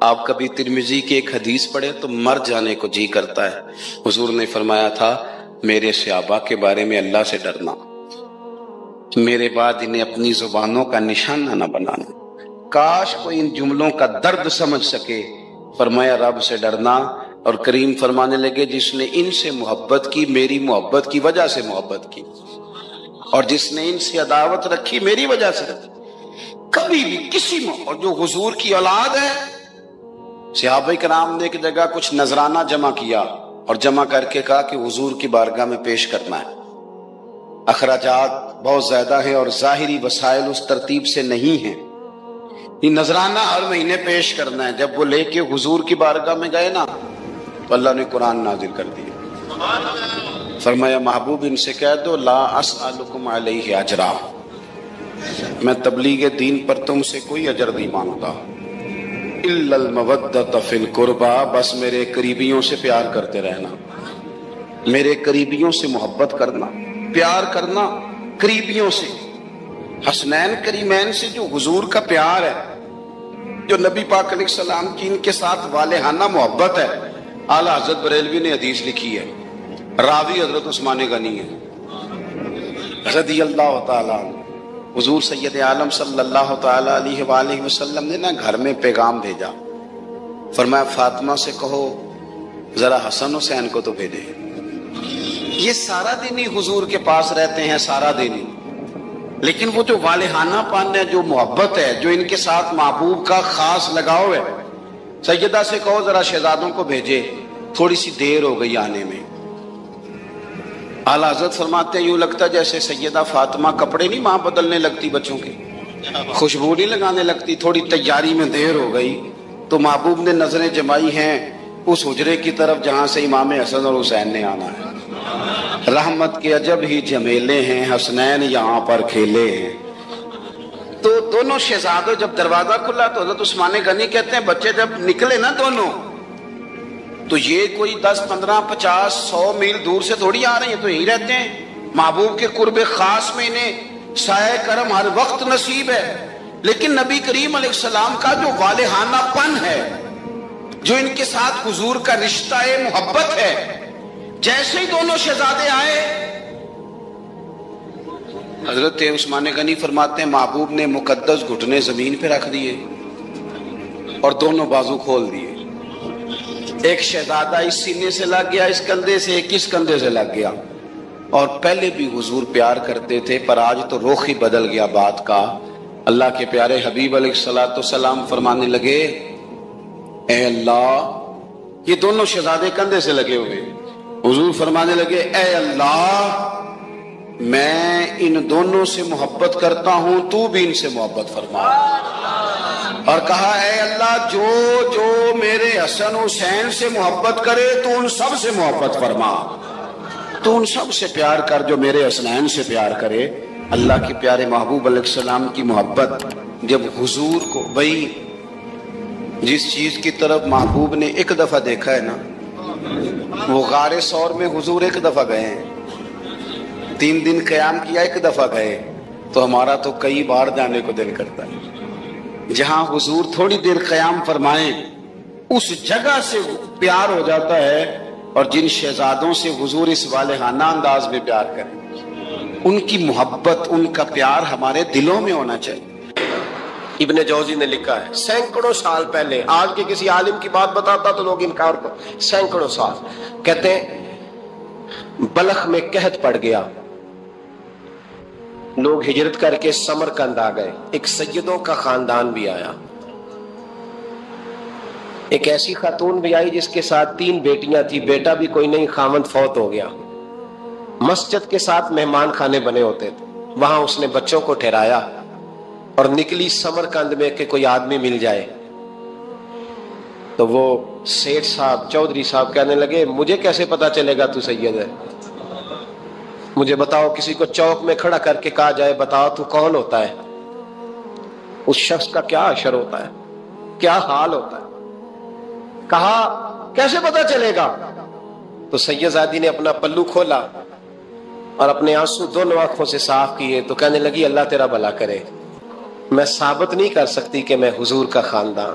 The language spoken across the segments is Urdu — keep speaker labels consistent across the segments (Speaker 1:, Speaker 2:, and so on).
Speaker 1: آپ کبھی ترمذی کی ایک حدیث پڑھیں تو مر جانے کو جی کرتا ہے۔ حضور نے فرمایا تھا میرے صحابہ کے بارے میں اللہ سے ڈرنا، میرے بعد انہیں اپنی زبانوں کا نشانہ نہ بنانا۔ کاش کوئی ان جملوں کا درد سمجھ سکے۔ فرمایا رب سے ڈرنا، اور کریم فرمانے لگے جس نے ان سے محبت کی میری محبت کی وجہ سے محبت کی، اور جس نے ان سے عداوت رکھی میری وجہ سے رکھی۔ کبھی بھی کسی اور جو حضور کی اولاد ہے، صحابہ کرام نے ایک جگہ کچھ نذرانہ جمع کیا اور جمع کر کے کہا کہ حضور کی بارگاہ میں پیش کرنا ہے۔ اخراجات بہت زیادہ ہیں اور ظاہری وسائل اس ترتیب سے نہیں ہیں، یہ نذرانہ ہر مہینے پیش کرنا ہے۔ جب وہ لے کے حضور کی بارگاہ میں گئے نا تو اللہ نے قرآن نازل کر دیا۔ فرمایا محبوب ان سے کہہ دو لا اسألکم علیہ اجرا، میں تبلیغ دین پر تم سے کوئی اجر نہیں مانگتا، الا المودۃ فی القربى، بس میرے قریبیوں سے پیار کرتے رہنا، میرے قریبیوں سے محبت کرنا، پیار کرنا قریبیوں سے۔ حسنین کریمین سے جو حضور کا پیار ہے، جو نبی پاک علیہ السلام کی ان کے ساتھ والہانہ محبت ہے، اعلیٰ حضرت بریلوی نے حدیث لکھی ہے، راوی حضرت عثمان غنی ہے رضی اللہ تعالیٰ عنہ۔ حضور سید عالم صلی اللہ تعالیٰ علیہ وآلہ وسلم نے نا گھر میں پیغام بھیجا، فرمایا فاطمہ سے کہو ذرا حسن حسین کو تو بھیجے۔ یہ سارا دن ہی حضور کے پاس رہتے ہیں، سارا دن ہی، لیکن وہ جو والہانہ پن ہے، جو محبت ہے، جو ان کے ساتھ محبوب کا خاص لگاؤ ہے، سیدہ سے کہو ذرا شہزادوں کو بھیجے، تھوڑی سی دیر ہو گئی آنے میں۔ اعلیٰ حضرت فرماتے ہیں یوں لگتا جیسے سیدہ فاطمہ کپڑے نہیں ماں بدلنے لگتی بچوں کے، خوشبو نہیں لگانے لگتی، تھوڑی تیاری میں دیر ہو گئی تو محبوب نے نظریں جمائی ہیں اس حجرے کی طرف جہاں سے امام حسن اور حسین نے آنا ہے۔ رحمت کے عجب ہی جھمیلے ہیں، حسنین یہاں پر کھیلے ہیں۔ تو دونوں شہزادوں جب دروازہ کھلا تو حضرت عثمان غنی کہتے ہیں بچے جب نکلے نا دونوں، تو یہ کوئی 10 15 50 100 میل دور سے تھوڑی آ رہے ہیں، تو یہی رہتے ہیں۔ محبوب کے قرب خاص میں انہیں سایہ کرم ہر وقت نصیب ہے، لیکن نبی کریم علیہ السلام کا جو والہانہ پن ہے، جو ان کے ساتھ حضور کا رشتہ محبت ہے، جیسے ہی دونوں شہزادے آئے، حضرت عثمان غنی فرماتے ہیں محبوب نے مقدس گھٹنے زمین پہ رکھ دیے اور دونوں بازو کھول دیے۔ ایک شہزادہ اس سینے سے لگ گیا اس کندھے سے، ایک اس کندھے سے لگ گیا، اور پہلے بھی حضور پیار کرتے تھے پر آج تو رخ ہی بدل گیا بات کا۔ اللہ کے پیارے حبیب علیہ السلام فرمانے لگے اے اللہ، یہ دونوں شہزادے کندھے سے لگے ہوئے، حضور فرمانے لگے اے اللہ میں ان دونوں سے محبت کرتا ہوں، تو بھی ان سے محبت فرما۔ اور کہا اے اللہ جو جو میرے حسن حسین سے محبت کرے تو ان سب سے محبت فرما، تو ان سب سے پیار کر جو میرے حسنین سے پیار کرے۔ اللہ کے پیارے محبوب علیہ السلام کی محبت جب حضور کو، بھئی جس چیز کی طرف محبوب نے ایک دفعہ دیکھا ہے نا، وہ غار ثور میں حضور ایک دفعہ گئے ہیں، 3 دن قیام کیا ایک دفعہ گئے، تو ہمارا تو کئی بار جانے کو دل کرتا ہے۔ جہاں حضور تھوڑی دیر قیام فرمائیں اس جگہ سے پیار ہو جاتا ہے، اور جن شہزادوں سے حضور اس والہانہ انداز میں پیار کریں، ان کی محبت، ان کا پیار ہمارے دلوں میں ہونا چاہیے۔
Speaker 2: ابن جوزی نے لکھا ہے سینکڑوں سال پہلے، آج کے کسی عالم کی بات بتاتا تو لوگ انکار کر، سینکڑوں سال، کہتے ہیں بلخ میں قحط پڑ گیا، لوگ ہجرت کر کے سمرقند آ گئے، ایک سیدوں کا خاندان بھی آیا، ایک ایسی خاتون بھی آئی جس کے ساتھ 3 بیٹیاں تھی، بیٹا بھی کوئی نہیں، خامند فوت ہو گیا۔ مسجد کے ساتھ مہمان خانے بنے ہوتے تھے، وہاں اس نے بچوں کو ٹھہرایا اور نکلی سمرقند میں کہ کوئی آدمی مل جائے۔ تو وہ سیٹھ صاحب، چودھری صاحب کہنے لگے مجھے کیسے پتا چلے گا تو سید ہے، مجھے بتاؤ، کسی کو چوک میں کھڑا کر کے کہا جائے بتاؤ تو کون ہوتا ہے، اس شخص کا کیا اشر ہوتا ہے، کیا حال ہوتا ہے۔ کہا کیسے پتا چلے گا؟ تو سید زادی نے اپنا پلو کھولا اور اپنے آنسو دونوں آنکھوں سے صاف کیے، تو کہنے لگی اللہ تیرا بھلا کرے، میں ثابت نہیں کر سکتی کہ میں حضور کا خاندان،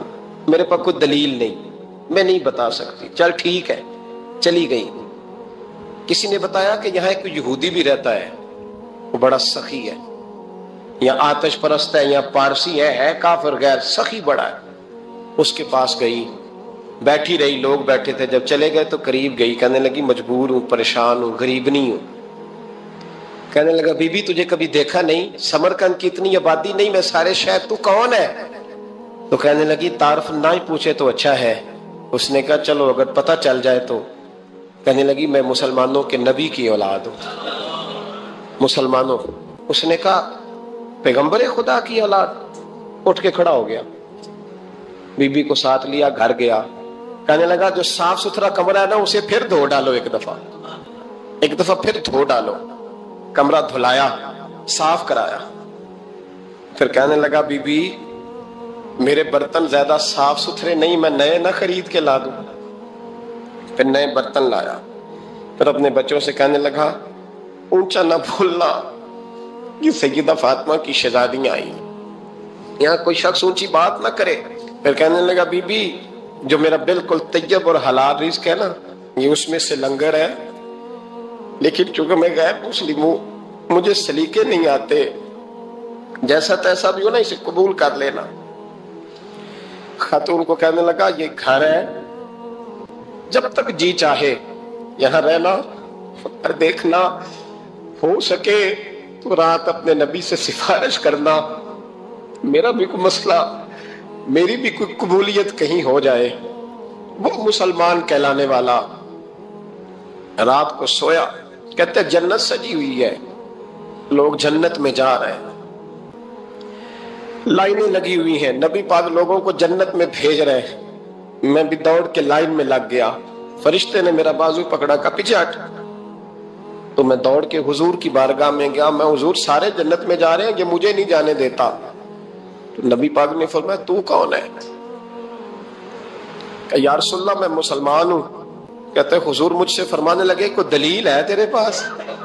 Speaker 2: میرے پاس کوئی دلیل نہیں، میں نہیں بتا سکتی۔ چل ٹھیک ہے، چلی گئی۔ کسی نے بتایا کہ یہاں ایک یہودی بھی رہتا ہے، وہ بڑا سخی ہے، یا آتش پرست ہے، یا پارسی ہے کافر غیر، سخی بڑا ہے۔ اس کے پاس گئی، بیٹھی رہی، لوگ بیٹھے تھے، جب چلے گئے تو قریب گئی، کہنے لگی مجبور ہوں، پریشان ہوں، غریب نہیں ہوں۔ کہنے لگا بی بی تجھے کبھی دیکھا نہیں، سمرقند کی اتنی آبادی نہیں، میں سارے شہر، تو کون ہے؟ تو کہنے لگی تعارف نہ ہی پوچھے تو اچھا ہے۔ اس نے کہا چلو اگر پتہ چل جائے تو۔ کہنے لگی میں مسلمانوں کے نبی کی اولاد ہوں۔ مسلمانوں، اس نے کہا پیغمبر خدا کی اولاد؟ اٹھ کے کھڑا ہو گیا، بی بی کو ساتھ لیا، گھر گیا۔ کہنے لگا جو صاف ستھرا کمرہ ہے نا اسے پھر دھو ڈالو، ایک دفعہ پھر دھو ڈالو۔ کمرہ دھلایا، صاف کرایا۔ پھر کہنے لگا بی بی میرے برتن زیادہ صاف ستھرے نہیں، میں نئے نہ خرید کے لا دوں۔ پھر نئے برتن لایا۔ پھر اپنے بچوں سے کہنے لگا اونچا نہ بھولنا، یہ سیدہ فاطمہ کی شہزادیاں آئی، یہاں کوئی شخص اونچی بات نہ کرے۔ پھر کہنے لگا بی بی جو میرا بالکل طیب اور حلال رزق ہے نا، یہ اس میں سے لنگر ہے، لیکن چونکہ میں غیر مسلم ہوں، مجھے سلیقے نہیں آتے، جیسا تیسا بھی ہو نا اسے قبول کر لینا۔ خاتون کو کہنے لگا یہ گھر ہے، جب تک جی چاہے یہاں رہنا، اور دیکھنا ہو سکے تو رات اپنے نبی سے سفارش کرنا، میرا بھی کوئی مسئلہ، میری بھی کوئی قبولیت کہیں ہو جائے۔ وہ مسلمان کہلانے والا رات کو سویا، کہتے جنت سجی ہوئی ہے، لوگ جنت میں جا رہے ہیں، لائنیں لگی ہوئی ہیں، نبی پاک لوگوں کو جنت میں بھیج رہے ہیں۔ میں بھی دوڑ کے لائن میں لگ گیا، فرشتے نے میرا بازو پکڑا، کہا پیچھے ہٹ۔ تو میں دوڑ کے حضور کی بارگاہ میں گیا، میں حضور سارے جنت میں جا رہے ہیں، یہ مجھے نہیں جانے دیتا۔ تو نبی پاک نے فرمایا تو کون ہے؟ کہ یا رسول اللہ میں مسلمان ہوں۔ کہتے حضور مجھ سے فرمانے لگے کوئی دلیل ہے تیرے پاس؟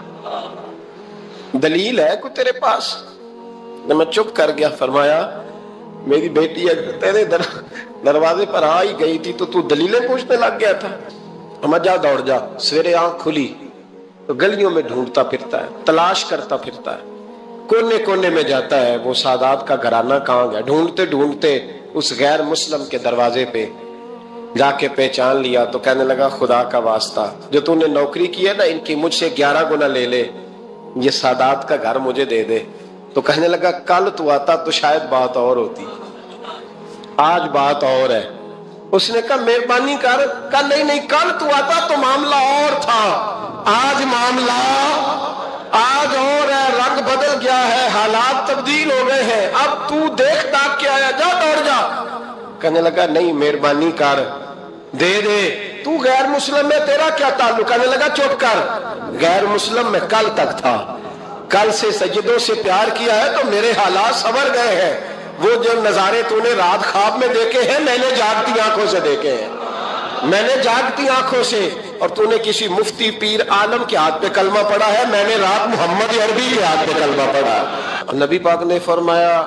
Speaker 2: دلیل ہے کوئی تیرے پاس؟ میں چپ کر گیا۔ فرمایا میری بیٹی تیرے دروازے پر آ ہی گئی تھی تو دلیلیں پوچھنے لگ گیا تھا؟ ہم جا دوڑ جا۔ سویرے آنکھ کھلی تو گلیوں میں ڈھونڈتا پھرتا ہے، تلاش کرتا پھرتا ہے، کونے کونے میں جاتا ہے وہ سادات کا گھرانہ کہاں گیا، ڈھونڈتے ڈھونڈتے اس غیر مسلم کے دروازے پہ جا کے پہچان لیا۔ تو کہنے لگا خدا کا واسطہ جو تو نے نوکری کی ہے نا ان کی مجھ سے 11 گنا لے لے، یہ سادات کا گھر مجھے دے دے۔ تو کہنے لگا کل تو آتا تو شاید بات اور ہوتی، آج بات اور ہے۔ اس نے کہا مہربانی کر۔ کہا نہیں کل تو آتا تو معاملہ اور تھا، آج معاملہ آج اور ہے، رنگ بدل گیا ہے، حالات تبدیل ہو گئے ہیں، اب تو دیکھ داکھ کے آیا، جا دوڑ جا۔ کہنے لگا نہیں مہربانی کر، دے دے، تو غیر مسلم میں تیرا کیا تعلق؟ کہنے لگا چپ کر، غیر مسلم میں کل تک تھا، کل سے سجدوں سے پیار کیا ہے تو میرے حالات سنور گئے ہیں، وہ جو نظارے تو نے رات خواب میں دیکھے ہیں میں نے جاگتی آنکھوں سے دیکھے ہیں، میں نے جاگتی آنکھوں سے، اور تو نے کسی مفتی پیر عالم کے ہاتھ پہ کلمہ پڑھا ہے، میں نے رات محمد عربی کے ہاتھ پہ کلمہ پڑھا ہے۔ نبی پاک نے فرمایا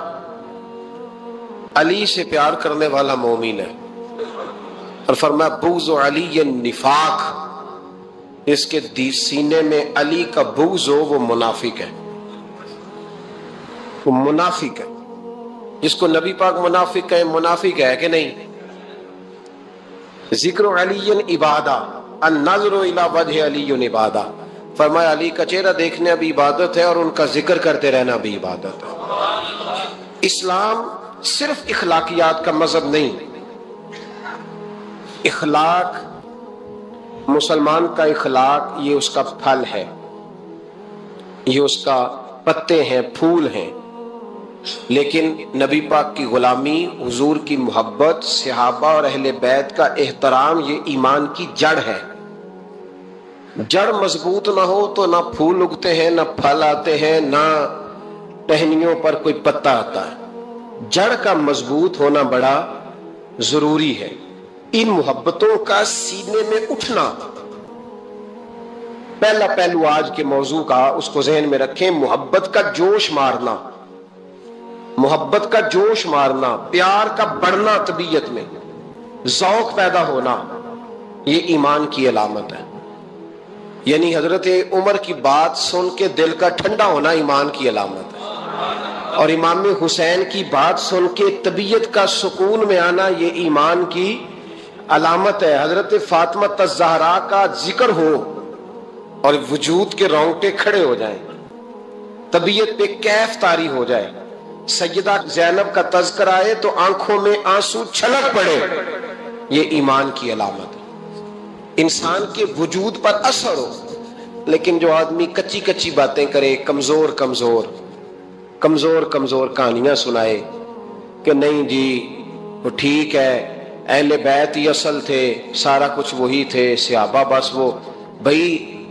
Speaker 2: علی سے پیار کرنے والا مومن ہے، اور فرمایا بغض علی نفاق، اس کے سینے میں علی کا بغض ہو وہ منافق ہے، وہ منافق ہے۔ جس کو نبی پاک منافق کہے، منافق ہے کہ نہیں؟ ذکر علی عبادہ، النظر الی وجہ علی عبادہ، فرمایا علی کا چہرہ دیکھنا بھی عبادت ہے اور ان کا ذکر کرتے رہنا بھی عبادت ہے۔ اسلام صرف اخلاقیات کا مذہب نہیں، اخلاق، مسلمان کا اخلاق یہ اس کا پھل ہے، یہ اس کا پتے ہیں، پھول ہیں، لیکن نبی پاک کی غلامی، حضور کی محبت، صحابہ اور اہل بیت کا احترام یہ ایمان کی جڑ ہے۔ جڑ مضبوط نہ ہو تو نہ پھول اگتے ہیں، نہ پھل آتے ہیں، نہ ٹہنیوں پر کوئی پتا آتا ہے۔ جڑ کا مضبوط ہونا بڑا ضروری ہے۔ ان محبتوں کا سینے میں اٹھنا، پہلا پہلو آج کے موضوع کا اس کو ذہن میں رکھیں، محبت کا جوش مارنا، محبت کا جوش مارنا، پیار کا بڑھنا طبیعت میں، ذوق پیدا ہونا، یہ ایمان کی علامت ہے۔ یعنی حضرت عمر کی بات سن کے دل کا ٹھنڈا ہونا ایمان کی علامت ہے، اور امام حسین کی بات سن کے طبیعت کا سکون میں آنا یہ ایمان کی علامت ہے۔ حضرت فاطمہ الزہرا کا ذکر ہو اور وجود کے رونگٹے کھڑے ہو جائیں، طبیعت پہ کیف طاری ہو جائے، سیدہ زینب کا تذکر آئے تو آنکھوں میں آنسو چھلک پڑے، یہ ایمان کی علامت ہے۔ انسان کے وجود پر اثر ہو، لیکن جو آدمی کچی کچی باتیں کرے، کمزور کمزور کہانیاں سنائے کہ نہیں جی وہ ٹھیک ہے، اہل بیت ہی اصل تھے، سارا کچھ وہی تھے، صحابہ بس وہ، بھائی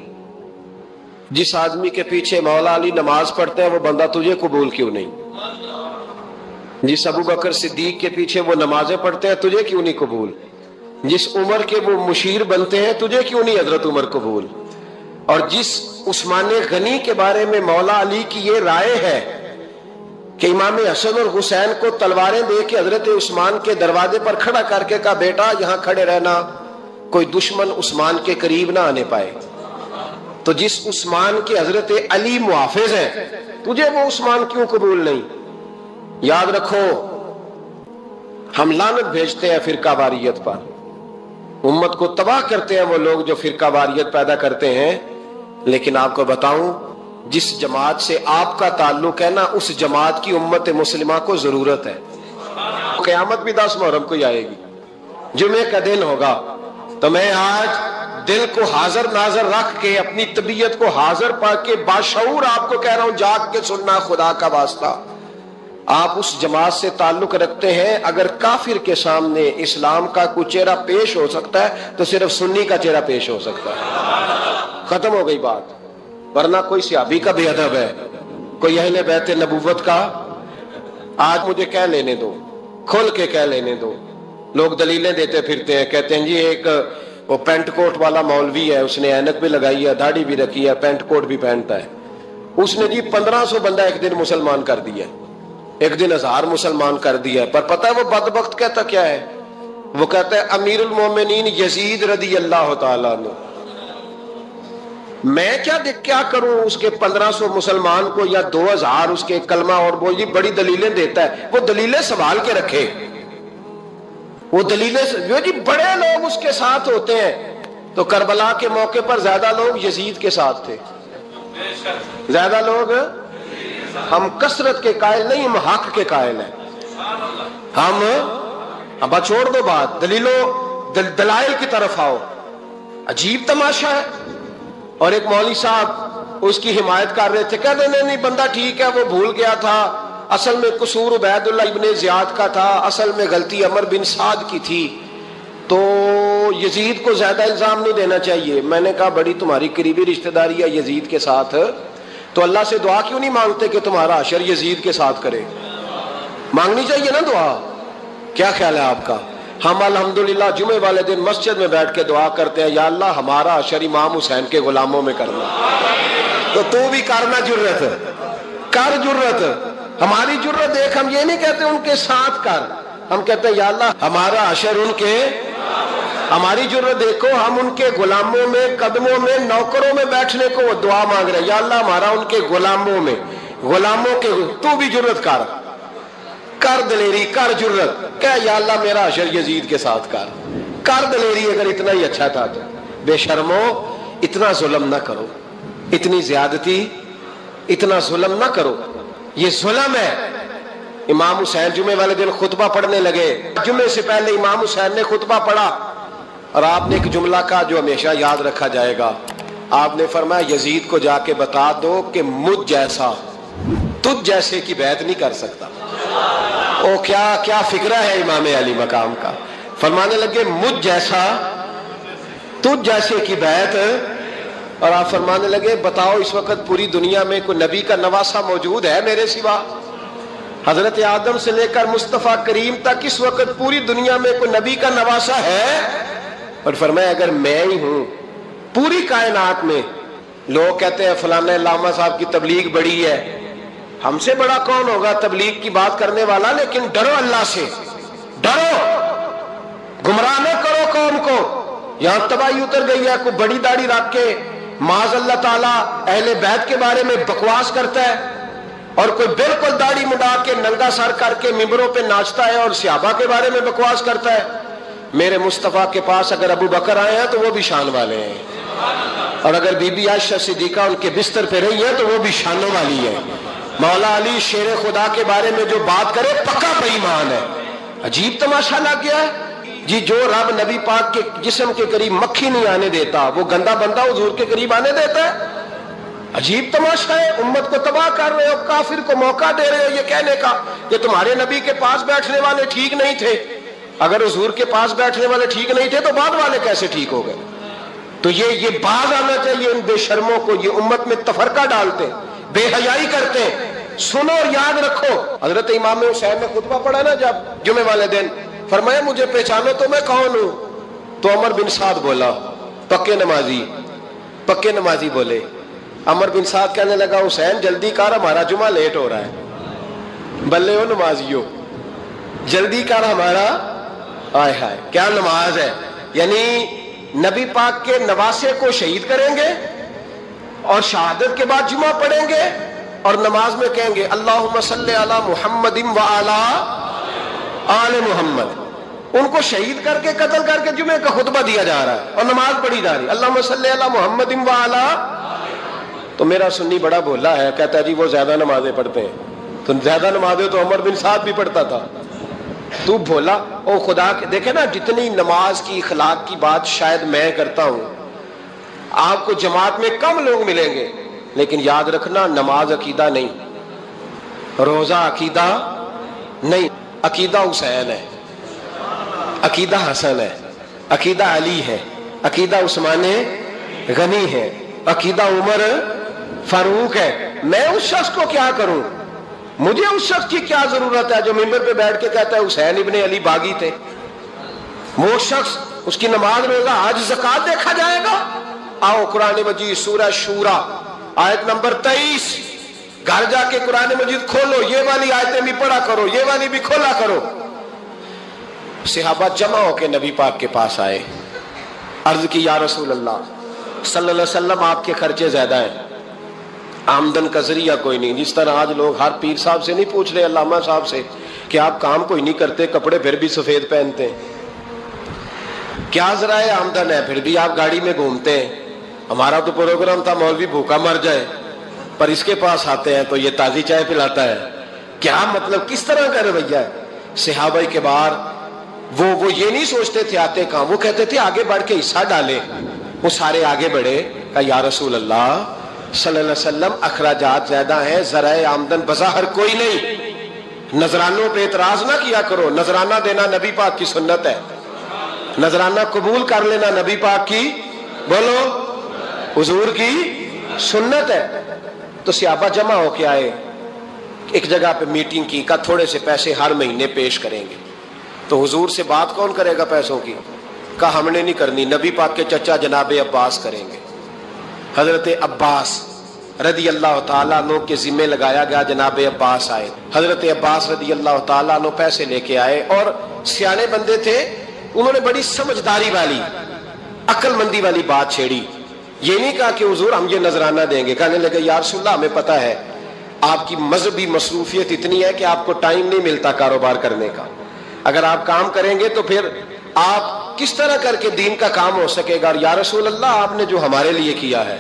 Speaker 2: جس آدمی کے پیچھے مولا علی نماز پڑھتے ہیں وہ بندہ تجھے قبول کیوں نہیں؟ جس ابو بکر صدیق کے پیچھے وہ نمازیں پڑھتے ہیں تجھے کیوں نہیں قبول؟ جس عمر کے وہ مشیر بنتے ہیں تجھے کیوں نہیں حضرت عمر قبول؟ اور جس عثمان غنی کے بارے میں مولا علی کی یہ رائے ہے کہ امام حسن اور حسین کو تلواریں دے کے حضرت عثمان کے دروازے پر کھڑا کر کے کہا بیٹا یہاں کھڑے رہنا، کوئی دشمن عثمان کے قریب نہ آنے پائے، تو جس عثمان کے حضرت علی محافظ ہیں تجھے وہ عثمان کیوں قبول نہیں؟ یاد رکھو ہم لعنت بھیجتے ہیں فرقہ واریت پر، امت کو تباہ کرتے ہیں وہ لوگ جو فرقہ واریت پیدا کرتے ہیں، لیکن آپ کو بتاؤں جس جماعت سے آپ کا تعلق ہے نا اس جماعت کی امت مسلمہ کو ضرورت ہے۔ قیامت بھی 10 محرم کو ہی آئے گی، جمعے کا دن ہوگا، تو میں آج دل کو حاضر ناظر رکھ کے اپنی طبیعت کو حاضر پا کے باشعور آپ کو کہہ رہا ہوں جاگ کے سننا، خدا کا واسطہ آپ اس جماعت سے تعلق رکھتے ہیں، اگر کافر کے سامنے اسلام کا کوئی چہرہ پیش ہو سکتا ہے تو صرف سنی کا چہرہ پیش ہو سکتا ہے، ختم ہو گئی بات۔ ورنہ کوئی صحابی کا بے ادب ہے، کوئی اہل بیت نبوت کا، آج مجھے کہہ لینے دو، کھل کے کہہ لینے دو۔ لوگ دلیلیں دیتے پھرتے ہیں، کہتے ہیں جی ایک وہ پینٹ کوٹ والا مولوی ہے، اس نے اینک بھی لگائی ہے، داڑھی بھی رکھی ہے، پینٹ کوٹ بھی پہنتا ہے، اس نے جی 1500 بندہ ایک دن مسلمان کر دیا، ایک دن 1000 مسلمان کر دیا، پر پتہ ہے وہ بدبخت کہتا کیا ہے؟ وہ کہتا ہے امیر المومنین یزید رضی اللہ تعالیٰ عنہ، میں کیا کروں اس کے 1500 مسلمان کو یا 2000 اس کے کلمہ، اور وہ یہ بڑی دلیلیں دیتا ہے، وہ دلیلیں سنبھال کے رکھے، وہ دلیلیں جو جی بڑے لوگ اس کے ساتھ ہوتے ہیں، تو کربلا کے موقع پر زیادہ لوگ یزید کے ساتھ تھے، زیادہ لوگ، ہم کثرت کے قائل نہیں، ہم حق کے قائل ہیں، ہم اب چھوڑ دو بات، دلائل کی طرف آؤ۔ عجیب تماشا ہے، اور ایک مولوی صاحب اس کی حمایت کر رہے تھے، کہتے نہیں بندہ ٹھیک ہے، وہ بھول گیا تھا، اصل میں قصور عبید اللہ ابن زیاد کا تھا، اصل میں غلطی عمر بن سعد کی تھی، تو یزید کو زیادہ الزام نہیں دینا چاہیے۔ میں نے کہا بڑی تمہاری قریبی رشتہ داری ہے یزید کے ساتھ، تو اللہ سے دعا کیوں نہیں مانگتے کہ تمہارا حشر یزید کے ساتھ کرے؟ مانگنی چاہیے نا دعا، کیا خیال ہے آپ کا؟ ہم الحمدللہ جمعے والے دن مسجد میں بیٹھ کے دعا کرتے ہیں، یا اللہ ہمارا حشر امام حسین کے غلاموں میں کرنا، تو بھی کرنا، جرت کر، جرت ہماری جرت دیکھ، ہم یہ نہیں کہتے ان کے ساتھ کر، ہم کہتے ہیں یا اللہ ہمارا حشر ان کے، ہماری جرت دیکھو، ہم ان کے غلاموں میں، قدموں میں، نوکروں میں بیٹھنے کو وہ دعا مانگ رہے ہیں، یا اللہ ہمارا ان کے غلاموں میں، غلاموں کے، تو بھی جرت کر دلیری، کر جرت، کہ یا اللہ میرا حشر یزید کے ساتھ کر دلیری، اگر اتنا ہی اچھا تھا تو۔ بے شرمو اتنا ظلم نہ کرو، اتنی زیادتی، اتنا ظلم نہ کرو، یہ ظلم ہے۔ امام حسین جمعے والے دن خطبہ پڑھنے لگے، جمعے سے پہلے امام حسین نے خطبہ پڑھا، اور آپ نے ایک جملہ کہا جو ہمیشہ یاد رکھا جائے گا، آپ نے فرمایا یزید کو جا کے بتا دو کہ مجھ جیسا تجھ جیسے کی بیعت نہیں کر سکتا۔ او کیا فکرہ ہے امام علی مقام کا، فرمانے لگے مجھ جیسا تجھ جیسے کی بیعت، اور آپ فرمانے لگے بتاؤ اس وقت پوری دنیا میں کوئی نبی کا نواسہ موجود ہے میرے سوا؟ حضرت آدم سے لے کر مصطفیٰ کریم تک اس وقت پوری دنیا میں کوئی نبی کا نواسہ ہے؟ اور فرمایا اگر میں ہی ہوں پوری کائنات میں، لوگ کہتے ہیں فلانا علامہ صاحب کی تبلیغ بڑی ہے، ہم سے بڑا کون ہوگا تبلیغ کی بات کرنے والا، لیکن ڈرو اللہ سے، ڈرو، گمراہ نہ کرو قوم کو. یہاں تباہی اتر گئی ہے. کوئی بڑی داڑھی رکھ کے معاذ اللہ تعالیٰ اہل بیت کے بارے میں بکواس کرتا ہے, اور کوئی بالکل داڑھی مڈا کے ننگا سر کر کے ممبروں پہ ناچتا ہے اور صحابہ کے بارے میں بکواس کرتا ہے. میرے مصطفیٰ کے پاس اگر ابو بکر آئے ہیں تو وہ بھی شان والے ہیں, اور اگر بی بی عائشہ صدیقہ ان کے بستر پہ رہی ہے تو وہ بھی شانوں والی ہے. مولا علی شیر خدا کے بارے میں جو بات کرے پکا بے ایمان ہے. عجیب تماشا لگ گیا ہے جی. جو رب نبی پاک کے جسم کے قریب مکھی نہیں آنے دیتا, وہ گندا بندہ حضور کے قریب آنے دیتا ہے. عجیب تماشا ہے. امت کو تباہ کر رہے ہو, کافر کو موقع دے رہے ہو یہ کہنے کا کہ تمہارے نبی کے پاس بیٹھنے والے ٹھیک نہیں تھے. اگر حضور کے پاس بیٹھنے والے ٹھیک نہیں تھے تو بعد والے کیسے ٹھیک ہو گئے؟ تو یہ باز آنا چاہیے ان بے شرموں کو. یہ امت میں تفرقہ ڈالتے, بے حیائی کرتے. سنو اور یاد رکھو, حضرت امام حسین نے خطبہ پڑھا نا جب جمعے والے دن, فرمایا مجھے پہچانو تو میں کون ہوں. تو عمر بن سعد بولا, پکے نمازی بولے. عمر بن سعد کہنے لگا حسین جلدی کر, ہمارا جمعہ لیٹ ہو رہا ہے. بلے ہو نمازیو, جلدی کر ہمارا. آئے ہائے کیا نماز ہے. یعنی نبی پاک کے نواسے کو شہید کریں گے اور شہادت کے بعد جمعہ پڑھیں گے اور نماز میں کہیں گے اللہم صلی علی محمد و علی آل محمد. ان کو شہید کر کے قتل کر کے جمعے کا خطبہ دیا جا رہا ہے اور نماز پڑھی جا رہی ہے اللہم صلی علی محمد و علی. تو میرا سنی بڑا بولا ہے, کہتا ہے جی وہ زیادہ نمازیں پڑھتے ہیں. تو زیادہ نمازیں تو عمر بن سعد بھی پڑھتا تھا. تو بولا او خدا کے, دیکھے نا جتنی نماز کی اخلاق کی بات شاید میں کرتا ہوں, آپ کو جماعت میں کم لوگ ملیں گے, لیکن یاد رکھنا نماز عقیدہ نہیں, روزہ عقیدہ نہیں. عقیدہ حسین ہے, عقیدہ حسن ہے, عقیدہ علی ہے, عقیدہ عثمان غنی ہے, عقیدہ عمر فاروق ہے. میں اس شخص کو کیا کروں؟ مجھے اس شخص کی کیا ضرورت ہے جو ممبر پہ بیٹھ کے کہتا ہے حسین ابن علی باغی تھے. وہ شخص, اس کی نماز روزہ حج زکات دیکھا جائے گا. آؤ قرآن مجید سورہ شورا آیت نمبر 23, گھر جا کے قرآن مجید کھولو, یہ والی آیتیں بھی پڑھا کرو, یہ والی بھی کھولا کرو. صحابہ جمع ہو کے نبی پاک کے پاس آئے, عرض کی یا رسول اللہ صلی اللہ علیہ وسلم آپ کے خرچے زیادہ ہیں, آمدن کا ذریعہ کوئی نہیں. جس طرح آج لوگ ہر پیر صاحب سے نہیں پوچھ رہے, علامہ صاحب سے, کہ آپ کام کوئی نہیں کرتے, کپڑے پھر بھی سفید پہنتے ہیں, کیا ذرائع آمدن ہے, پھر بھی آپ گاڑی میں گھومتے ہیں. ہمارا تو پروگرام تھا مولوی بھوکا مر جائے, پر اس کے پاس آتے ہیں تو یہ تازی چائے پلاتا ہے. کیا مطلب, کس طرح کا رویہ ہے؟ صحابہ کے بار وہ یہ نہیں سوچتے تھے آتے کہاں, وہ کہتے تھے آگے بڑھ کے حصہ ڈالے. وہ سارے آگے بڑھے, کہا یا رسول اللہ صلی اللہ علیہ وسلم اخراجات زیادہ ہیں, ذرائع آمدن بظاہر کوئی نہیں. نذرانوں پہ اعتراض نہ کیا کرو, نذرانہ دینا نبی پاک کی سنت ہے, نذرانہ قبول کر لینا نبی پاک کی, بولو حضور کی سنت ہے. تو صحابہ جمع ہو کے آئے, ایک جگہ پہ میٹنگ کی, کہا تھوڑے سے پیسے ہر مہینے پیش کریں گے. تو حضور سے بات کون کرے گا پیسوں کی؟ کہا ہم نے نہیں کرنی, نبی پاک کے چچا جناب عباس کریں گے. حضرت عباس رضی اللہ تعالیٰ عنہ کے ذمہ لگایا گیا. جناب عباس آئے, حضرت عباس رضی اللہ تعالیٰ عنہ پیسے لے کے آئے, اور سیانے بندے تھے, انہوں نے بڑی سمجھداری والی عقل مندی والی بات چھیڑی. یہ نہیں کہا کہ حضور ہم یہ نذرانہ دیں گے. کہنے لگے یا رسول اللہ ہمیں پتہ ہے آپ کی مذہبی مصروفیت اتنی ہے کہ آپ کو ٹائم نہیں ملتا کاروبار کرنے کا. اگر آپ کام کریں گے تو پھر آپ کس طرح کر کے دین کا کام ہو سکے گا. اور یا رسول اللہ آپ نے جو ہمارے لیے کیا ہے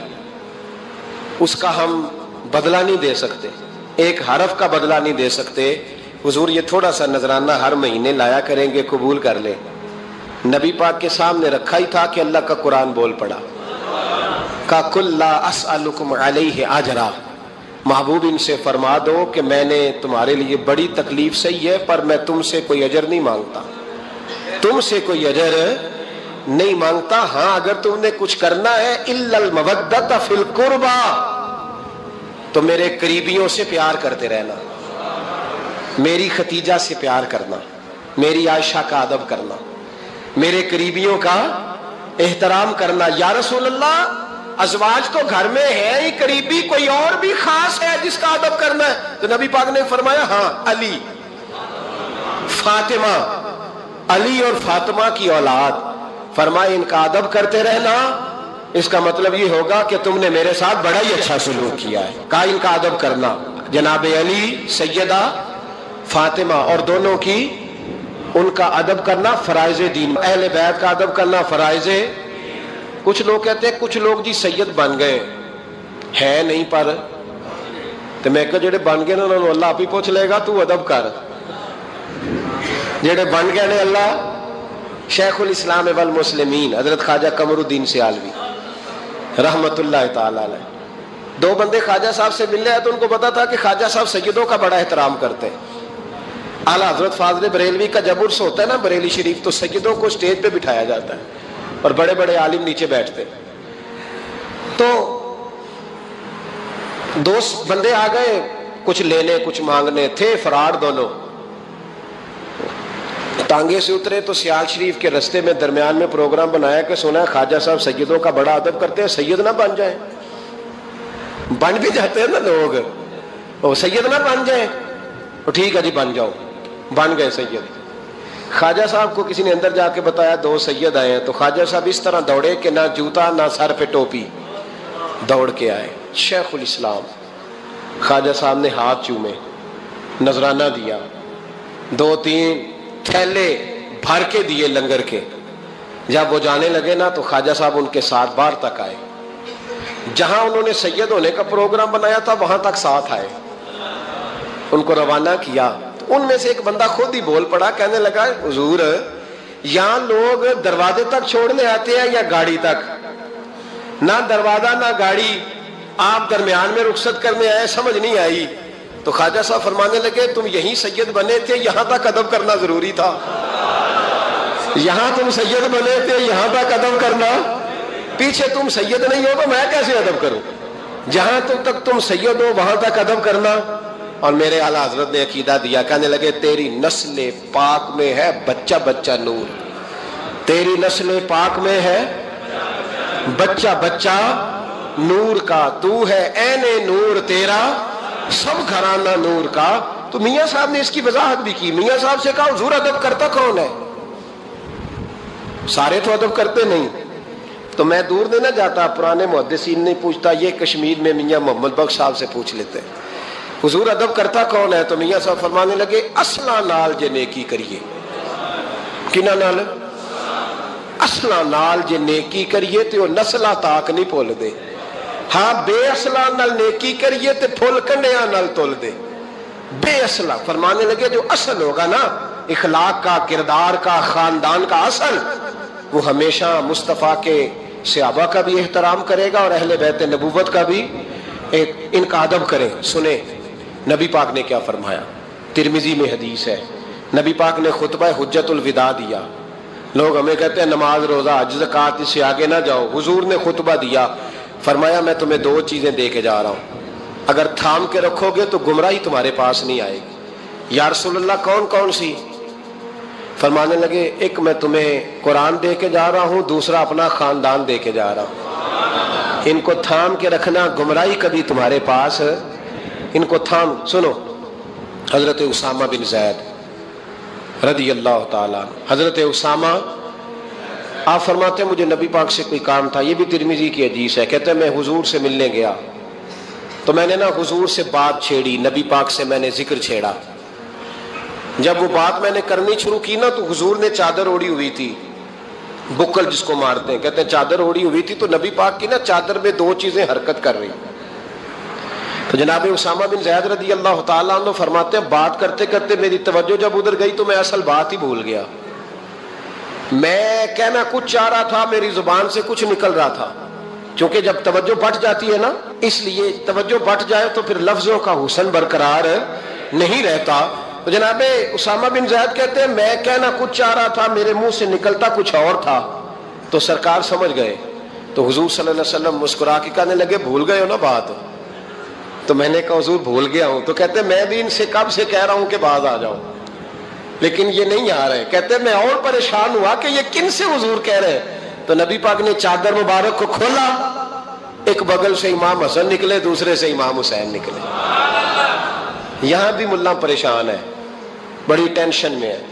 Speaker 2: اس کا ہم بدلہ نہیں دے سکتے, ایک حرف کا بدلہ نہیں دے سکتے. حضور یہ تھوڑا سا نذرانہ ہر مہینے لایا کریں گے, قبول کر لیں. نبی پاک کے سامنے رکھا ہی تھا کہ اللہ کا قرآن بول پڑا, کا کل لا اسألکم علیہ اجرا, محبوب ان سے فرما دو کہ میں نے تمہارے لیے بڑی تکلیف سہی ہے, پر میں تم سے کوئی اجر نہیں مانگتا, تم سے کوئی اجر نہیں مانگتا. ہاں اگر تم نے کچھ کرنا ہے الا المودۃ فی القربى, تو میرے قریبیوں سے پیار کرتے رہنا, میری ختیجہ سے پیار کرنا, میری عائشہ کا ادب کرنا, میرے قریبیوں کا احترام کرنا. یا رسول اللہ ازواج تو گھر میں ہے ہی, قریبی کوئی اور بھی خاص ہے جس کا ادب کرنا ہے؟ تو نبی پاک نے فرمایا ہاں علی, فاطمہ, علی اور فاطمہ کی اولاد، فرمائے ان کا ادب کرتے رہنا، اس کا مطلب یہ ہوگا کہ تم نے میرے ساتھ بڑا ہی اچھا سلوک کیا ہے۔ کہا ان کا ادب کرنا، جناب علی، سیدہ فاطمہ اور دونوں کی ان کا ادب کرنا فرائض دین، اہل بیت کا ادب کرنا فرائض۔ کچھ لوگ کہتے ہیں کچھ لوگ جی سید بن گئے ہے نہیں، پر تو میں کہ جڑے بن گئے نا انہوں نے اللہ آپ ہی پوچھ لے گا، تو ادب کر۔ جڑے بن گئے نے اللہ، شیخ الاسلام والمسلمین حضرت خواجہ قمر الدین سیالوی رحمت اللہ تعالی علیہ، دو بندے خواجہ صاحب سے ملے ہیں تو ان کو پتا تھا کہ خواجہ صاحب سیدوں کا بڑا احترام کرتے ہیں۔ اعلیٰ حضرت فاضل بریلوی کا جب عرس ہوتا ہے نا بریلی شریف، تو سیدوں کو سٹیج پہ بٹھایا جاتا ہے اور بڑے بڑے عالم نیچے بیٹھتے ہیں۔ تو دو بندے آ گئے، کچھ لینے کچھ مانگنے، تھے فراڈ دونوں۔ ٹانگے سے اترے تو سیال شریف کے رستے میں درمیان میں پروگرام بنایا کہ سنا ہے خواجہ صاحب سیدوں کا بڑا ادب کرتے ہیں، سید نہ بن جائیں۔ بن بھی جاتے ہیں نا لوگ، وہ سید نہ بن جائیں، تو ٹھیک ہے جی بن جاؤ، بن گئے سید۔ خواجہ صاحب کو کسی نے اندر جا کے بتایا دو سید آئے ہیں، تو خواجہ صاحب اس طرح دوڑے کہ نہ جوتا نہ سر پہ ٹوپی، دوڑ کے آئے۔ شیخ الاسلام خواجہ صاحب نے ہاتھ چومے، نذرانہ دیا، 2-3 تھیلے بھر کے دیے لنگر کے۔ جب وہ جانے لگے نا تو خواجہ صاحب ان کے ساتھ بار تک آئے، جہاں انہوں نے سید ہونے کا پروگرام بنایا تھا وہاں تک ساتھ آئے، ان کو روانہ کیا۔ ان میں سے ایک بندہ خود ہی بول پڑا، کہنے لگا حضور یہاں لوگ دروازے تک چھوڑنے آتے ہیں یا گاڑی تک؟ نہ دروازہ نہ گاڑی، آپ درمیان میں رخصت کرنے آئے، سمجھ نہیں آئی۔ تو خواجہ صاحب فرمانے لگے تم یہیں سید بنے تھے، یہاں تک ادب کرنا ضروری تھا۔ یہاں تم سید بنے تھے، یہاں تک ادب کرنا، پیچھے تم سید نہیں ہو تو میں کیسے ادب کروں؟ جہاں تک تم سید ہو وہاں تک ادب کرنا۔ اور میرے اعلیٰ حضرت نے عقیدہ دیا، کہنے لگے تیری نسل پاک میں ہے بچہ بچہ نور، تیری نسل پاک میں ہے بچہ بچہ نور کا، تو ہے عین نور تیرا سب گھرانہ نور کا۔ تو میاں صاحب نے اس کی وضاحت بھی کی، میاں صاحب سے کہا حضور ادب کرتا کون ہے؟ سارے تو ادب کرتے نہیں۔ تو میں دور نہیں نہ جاتا، پرانے محدثین نہیں پوچھتا، یہ کشمیر میں میاں محمد بخش صاحب سے پوچھ لیتے حضور ادب کرتا کون ہے؟ تو میاں صاحب فرمانے لگے اصلا نال جے نیکی کریے۔ کنہ نال؟ اصلا نال جے نیکی کریے تو وہ نسلہ تاک نہیں بھول دے، ہاں بے اصلا نال نیکی کریے تو پھول کنڈیاں نال تول دے۔ بے اصلا فرمانے لگے جو اصل ہوگا نا اخلاق کا، کردار کا، خاندان کا اصل، وہ ہمیشہ مصطفیٰ کے صحابہ کا بھی احترام کرے گا اور اہل بیت نبوت کا بھی ان کا ادب کرے۔ سنیں نبی پاک نے کیا فرمایا، ترمذی میں حدیث ہے، نبی پاک نے خطبہ حجت الوداع دیا۔ لوگ ہمیں کہتے ہیں نماز روزہ حج زکوٰۃ اس سے آگے نہ جاؤ، حضور نے خطبہ دیا، فرمایا میں تمہیں 2 چیزیں دے کے جا رہا ہوں، اگر تھام کے رکھو گے تو گمراہی تمہارے پاس نہیں آئے گی۔ یا رسول اللہ کون کون سی؟ فرمانے لگے ایک میں تمہیں قرآن دے کے جا رہا ہوں، دوسرا اپنا خاندان دے کے جا رہا ہوں، ان کو تھام کے رکھنا، گمراہی کبھی تمہارے پاس، ان کو تھام۔ سنو حضرت اسامہ بن زید رضی اللہ تعالیٰ، حضرت اسامہ آپ فرماتے ہیں مجھے نبی پاک سے کوئی کام تھا، یہ بھی ترمذی کی حدیث ہے، کہتے ہیں میں حضور سے ملنے گیا تو میں نے نا حضور سے بات چھیڑی، نبی پاک سے میں نے ذکر چھیڑا۔ جب وہ بات میں نے کرنی شروع کی نا تو حضور نے چادر اوڑی ہوئی تھی، بکل جس کو مارتے ہیں، کہتے ہیں چادر اوڑی ہوئی تھی، تو نبی پاک کی نا چادر میں 2 چیزیں حرکت کر رہی۔ تو جناب اسامہ بن زید رضی اللہ تعالیٰ عنہ فرماتے ہیں بات کرتے کرتے میری توجہ جب ادھر گئی تو میں اصل بات ہی بھول گیا، میں کہنا کچھ چاہ رہا تھا، میری زبان سے کچھ نکل رہا تھا، کیونکہ جب توجہ بٹ جاتی ہے نا، اس لیے توجہ بٹ جائے تو پھر لفظوں کا حسن برقرار نہیں رہتا۔ تو جناب اسامہ بن زید کہتے ہیں میں کہنا کچھ چاہ رہا تھا، میرے منہ سے نکلتا کچھ اور تھا، تو سرکار سمجھ گئے، تو حضور صلی اللہ علیہ وسلم مسکرا کے کہنے لگے بھول گئے ہو نا بات؟ تو میں نے کہا حضور بھول گیا ہوں۔ تو کہتے ہیں میں بھی ان سے کب سے کہہ رہا ہوں کہ باز آ جاؤ، لیکن یہ نہیں آ رہے۔ کہتے ہیں میں اور پریشان ہوا کہ یہ کن سے حضور کہہ رہے ہیں۔ تو نبی پاک نے چادر مبارک کو کھولا، ایک بغل سے امام حسن نکلے، دوسرے سے امام حسین نکلے۔ یہاں بھی ملا پریشان ہے، بڑی ٹینشن میں ہے۔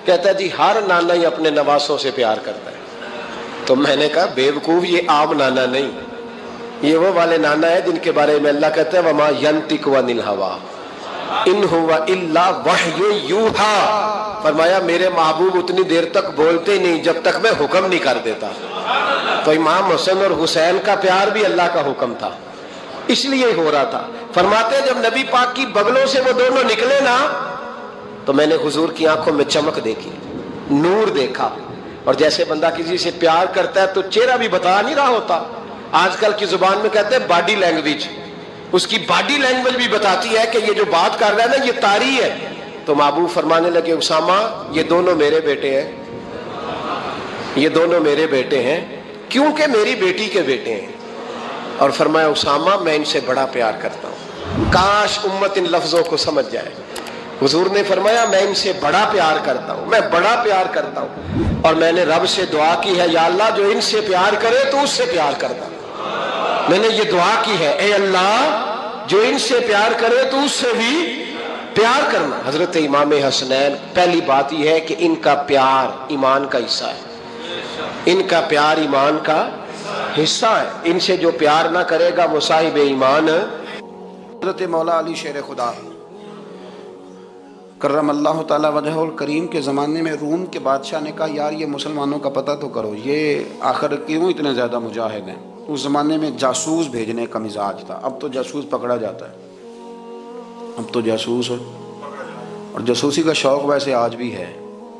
Speaker 2: کہتا ہے جی ہر نانا ہی اپنے نواسوں سے پیار کرتا ہے. تو میں نے کہا بیوقوف، یہ عام نانا نہیں، یہ وہ والے نانا ہے جن کے بارے میں اللہ کہتا ہے وما ینطق عن الہویٰ ان هو الا وحی یوحیٰ. فرمایا میرے محبوب اتنی دیر تک بولتے نہیں جب تک میں حکم نہیں کر دیتا. تو امام حسن اور حسین کا پیار بھی اللہ کا حکم تھا، اس لیے ہو رہا تھا. فرماتے ہیں جب نبی پاک کی بغلوں سے وہ دونوں نکلے نا تو میں نے حضور کی آنکھوں میں چمک دیکھی، نور دیکھا. اور جیسے بندہ کسی سے پیار کرتا ہے تو چہرہ بھی بتا نہیں رہا ہوتا. آج کل کی زبان میں کہتے ہیں باڈی لینگویج، اس کی باڈی لینگویج بھی بتاتی ہے کہ یہ جو بات کر رہا ہے نا یہ طاری ہے. تو محبوب فرمانے لگے اسامہ یہ دونوں میرے بیٹے ہیں، یہ دونوں میرے بیٹے ہیں کیونکہ میری بیٹی کے بیٹے ہیں. اور فرمایا اسامہ میں ان سے بڑا پیار کرتا ہوں. کاش امت ان لفظوں کو سمجھ جائے. حضور نے فرمایا میں ان سے بڑا پیار کرتا ہوں، میں بڑا پیار کرتا ہوں. اور میں نے رب سے دعا کی ہے یا اللہ جو ان سے پیار کرے تو اس سے پیار کرتا. میں نے یہ دعا کی ہے اے اللہ جو ان سے پیار کرے تو اس سے بھی پیار کرنا. حضرت امام حسنین، پہلی بات یہ ہے کہ ان کا پیار ایمان کا حصہ ہے، ان کا پیار ایمان کا حصہ ہے. ان سے جو پیار نہ کرے گا وہ صاحب ایمان. حضرت مولا علی شیر خدا کرم اللہ تعالی وجہہ الکریم کے زمانے میں روم کے بادشاہ نے کہا یار یہ مسلمانوں کا پتہ تو کرو، یہ آخر کیوں اتنے زیادہ مجاہد ہیں. اس زمانے میں جاسوس بھیجنے کا مزاج تھا، اب تو جاسوس پکڑا جاتا ہے، اب تو جاسوس اور جاسوسی کا شوق ویسے آج بھی ہے.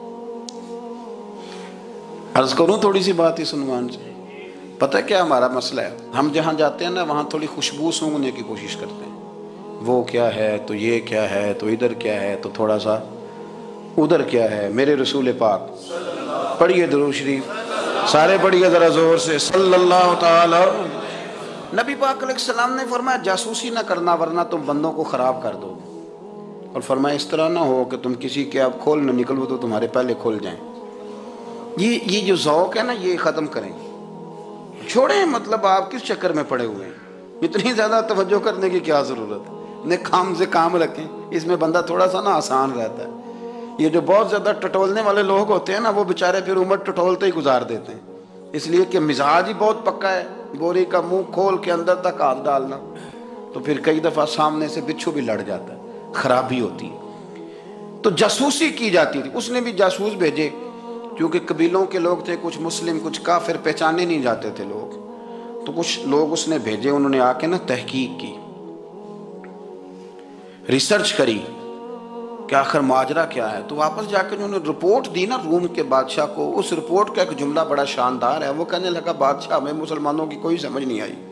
Speaker 2: عرض کروں تھوڑی سی بات اس عنوان سے. پتہ کیا ہمارا مسئلہ ہے، ہم جہاں جاتے ہیں نا وہاں تھوڑی خوشبو سونگنے کی کوشش کرتے ہیں. وہ کیا ہے تو یہ کیا ہے تو ادھر کیا ہے تو تھوڑا سا ادھر کیا ہے. میرے رسول پاک پڑھیے درود شریف، سارے پڑھیے ذرا زور سے صلی اللہ تعالی. نبی پاک علیہ السلام نے فرمایا جاسوسی نہ کرنا ورنہ تم بندوں کو خراب کر دو. اور فرمایا اس طرح نہ ہو کہ تم کسی کے آپ کھول نہ نکلو تو تمہارے پہلے کھول جائیں. یہ جو ذوق ہے نا یہ ختم کریں، چھوڑیں. مطلب آپ کس چکر میں پڑے ہوئے ہیں، اتنی زیادہ توجہ کرنے کی کیا ضرورت ہے. کام سے کام رکھیں، اس میں بندہ تھوڑا سا نا آسان رہتا ہے. یہ جو بہت زیادہ ٹٹولنے والے لوگ ہوتے ہیں نا وہ بیچارے پھر عمر ٹٹولتے ہی گزار دیتے ہیں، اس لیے کہ مزاج ہی بہت پکا ہے. بوری کا منہ کھول کے اندر تک ہاتھ ڈالنا تو پھر کئی دفعہ سامنے سے بچھو بھی لڑ جاتا ہے، خرابی ہوتی ہے. تو جاسوسی کی جاتی تھی. اس نے بھی جاسوس بھیجے کیونکہ قبیلوں کے لوگ تھے، کچھ مسلم کچھ کافر، پہچانے نہیں جاتے تھے لوگ. تو کچھ لوگ اس نے بھیجے، انہوں نے آ کے نا تحقیق کی، ریسرچ کری کہ آخر ماجرا کیا ہے. تو واپس جا کے انہوں نے رپورٹ دی نا روم کے بادشاہ کو. اس رپورٹ کا ایک جملہ بڑا شاندار ہے. وہ کہنے لگا بادشاہ ہمیں مسلمانوں کی کوئی سمجھ نہیں آئی،